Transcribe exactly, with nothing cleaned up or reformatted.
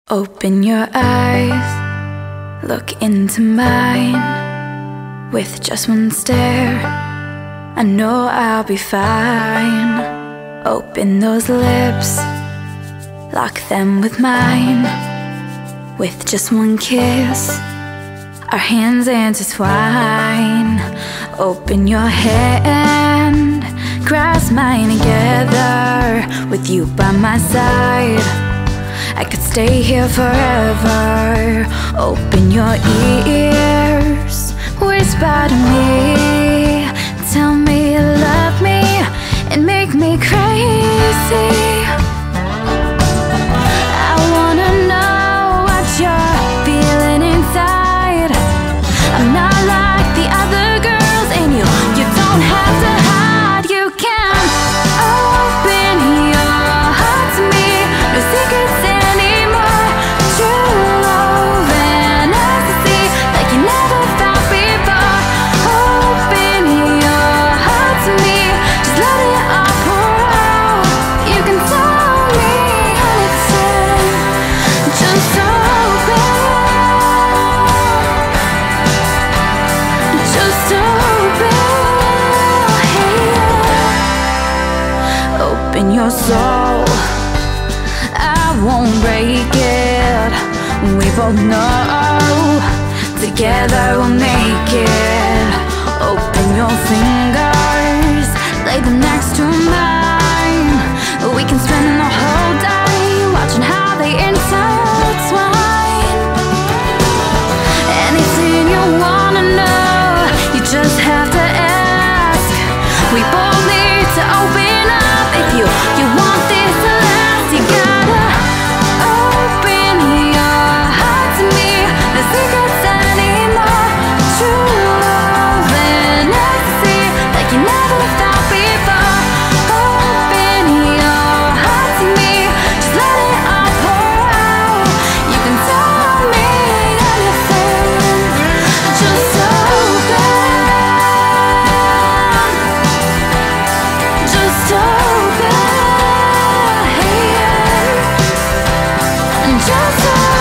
Open your eyes, look into mine. With just one stare, I know I'll be fine. Open those lips, lock them with mine. With just one kiss, our hands intertwine. Open your hand, grasp mine together. With you by my side, I could stay here forever. Open your ears, whisper to me. Tell me you love me and make me crazy. I wanna know what you're feeling inside. I'm not like the other girls, and you, you don't have to hide. You can open your heart to me. No secrets anymore. True love and ecstasy like you never felt before. Open your heart to me. Just let it all pour out. You can tell me anything. Just open. Just open. Hey. Open your soul, I won't break it. We both know together we'll make it. Open your fingers, lay them next to mine. We can spend the whole day watching how they intertwine. Anything you wanna know, you just have to ask. We both need to open up. If you, you want this to last, you gotta open your heart to me. No secrets anymore. True love and ecstasy like you never felt before. Open your heart to me. Just let it all pour out. You can tell me anything. Just open. Just open. Hey, yeah. Just open.